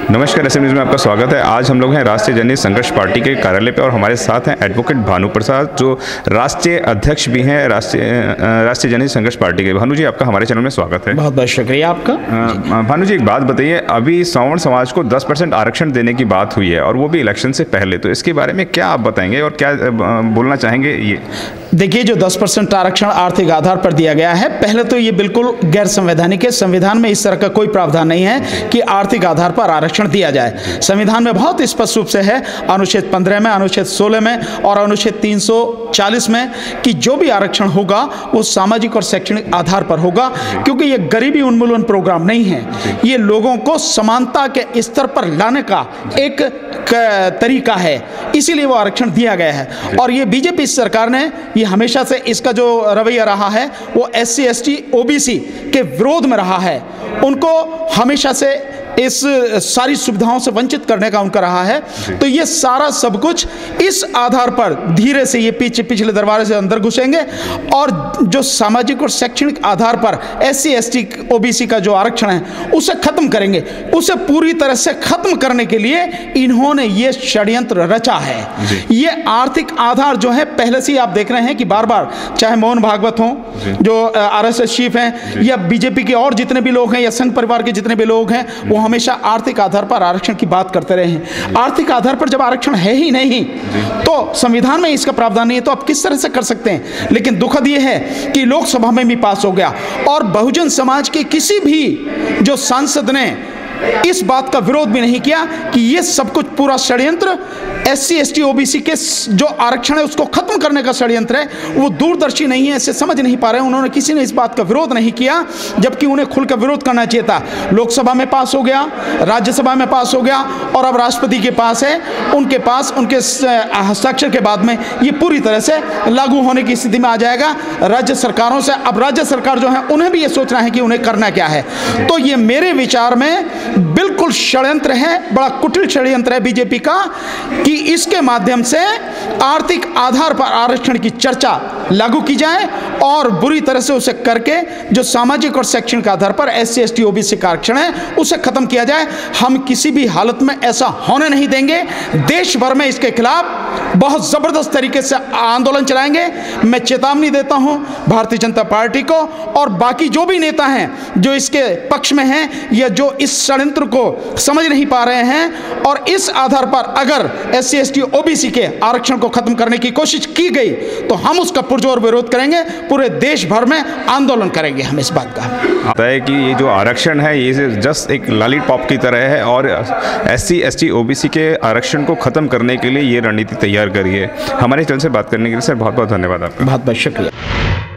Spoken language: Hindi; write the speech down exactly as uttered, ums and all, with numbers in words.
नमस्कार, एस एम न्यूज़ में आपका स्वागत है। आज हम लोग हैं राष्ट्रीय जनहित संघर्ष पार्टी के कार्यालय पे और हमारे साथ हैं एडवोकेट भानु प्रसाद, जो राष्ट्रीय अध्यक्ष भी हैं राष्ट्रीय राष्ट्रीय जनहित संघर्ष पार्टी के। भानु जी, आपका हमारे चैनल में स्वागत है। बहुत बहुत शुक्रिया आपका। भानु जी, एक बात बताइए, अभी सवर्ण समाज को दस परसेंट आरक्षण देने की बात हुई है और वो भी इलेक्शन से पहले, तो इसके बारे में क्या आप बताएंगे और क्या बोलना चाहेंगे? ये देखिए, जो दस परसेंट आरक्षण आर्थिक आधार पर दिया गया है, पहले तो ये बिल्कुल गैर संवैधानिक है। संविधान में इस तरह का कोई प्रावधान नहीं है कि आर्थिक आधार पर आरक्षण दिया जाए। संविधान में बहुत स्पष्ट रूप से है, अनुच्छेद पंद्रह में, अनुच्छेद सोलह में और अनुच्छेद तीन सौ चालीस में, कि जो भी आरक्षण होगा वो सामाजिक और शैक्षणिक आधार पर होगा, क्योंकि ये गरीबी उन्मूलन प्रोग्राम नहीं है। ये लोगों को समानता के स्तर पर लाने का एक तरीका है, इसीलिए वो आरक्षण दिया गया है। और ये बीजेपी सरकार ने ये हमेशा से इसका जो रवैया रहा है वो S C S T O B C के विरोध में रहा है। उनको हमेशा से इस सारी सुविधाओं से वंचित करने का उनका रहा है। तो ये सारा सब कुछ इस आधार पर धीरे से ये पीछे पिछले दरवाजे से अंदर घुसेंगे और जो सामाजिक और शैक्षणिक आधार पर S C S T O B C का जो आरक्षण है उसे खत्म करेंगे। उसे पूरी तरह से खत्म करने के लिए इन्होंने ये षड्यंत्र रचा है। ये आर्थिक आधार जो है, पहले से ही आप देख रहे हैं कि बार बार, चाहे मोहन भागवत हो जो आर एस एस चीफ हैं, या बीजेपी के और जितने भी लोग हैं, या संघ परिवार के जितने भी लोग हैं, वो हमेशा आर्थिक आधार पर आरक्षण की बात करते रहे हैं। आर्थिक आधार पर जब आरक्षण है ही नहीं तो संविधान में इसका प्रावधान नहीं है, तो आप किस तरह से कर सकते हैं? लेकिन दुखद यह है कि लोकसभा में भी पास हो गया और बहुजन समाज के किसी भी जो सांसद ने इस बात का विरोध भी नहीं किया कि यह सब कुछ पूरा षड्यंत्र S C S T O B C के जो आरक्षण है उसको खत्म करने का षड्यंत्र है। वो दूरदर्शी नहीं है, इसे समझ नहीं पा रहे हैं। उन्होंने किसी ने इस बात का विरोध नहीं किया, जबकि उन्हें खुलकर विरोध करना चाहिए था। लोकसभा में पास हो गया, राज्यसभा में पास हो गया और अब राष्ट्रपति के पास है। उनके पास उनके हस्ताक्षर के बाद में ये पूरी तरह से लागू होने की स्थिति में आ जाएगा। राज्य सरकारों से अब राज्य सरकार जो है उन्हें भी ये सोचना है कि उन्हें करना क्या है। तो ये मेरे विचार में बिल्कुल षड्यंत्र है, बड़ा कुटिल षड्यंत्र है बीजेपी का, कि इसके माध्यम से आर्थिक आधार पर आरक्षण की चर्चा लागू की जाए और बुरी तरह से उसे करके जो सामाजिक और शैक्षणिक आधार पर S C S T O B C का आरक्षण है उसे खत्म किया जाए। हम किसी भी हालत में ऐसा होने नहीं देंगे। देश भर में इसके खिलाफ बहुत जबरदस्त तरीके से आंदोलन चलाएंगे। मैं चेतावनी देता हूं भारतीय जनता पार्टी को और बाकी जो भी नेता हैं जो इसके पक्ष में हैं या जो इस षड्यंत्र को समझ नहीं पा रहे हैं, और इस आधार पर अगर S C S T O B C के आरक्षण को खत्म करने की कोशिश की गई तो हम उसका पुरजोर विरोध करेंगे। पूरे देश भर में आंदोलन करेंगे हम इस बात का। आता है कि ये जो आरक्षण है ये जस्ट एक लॉलीपॉप की तरह है और S C S T O B C के आरक्षण को खत्म करने के लिए ये रणनीति तैयार करी है। हमारे चैनल से बात करने के लिए सर बहुत बहुत धन्यवाद आपका। बहुत बहुत शुक्रिया।